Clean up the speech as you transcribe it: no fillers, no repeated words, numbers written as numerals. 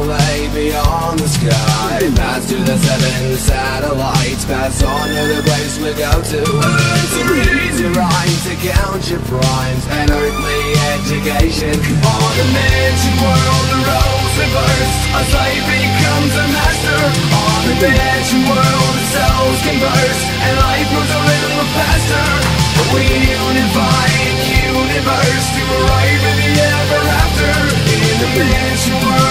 lay beyond the sky. Pass to the 7 satellites, pass on to the place we go to. To read, to rhyme, to count your primes, an earthly education. On a mansion world, the roles reverse, a slave becomes a master. On a mansion world, the souls converse, and life moves a little faster. We unify in universe to arrive in the ever after. In the mansion world,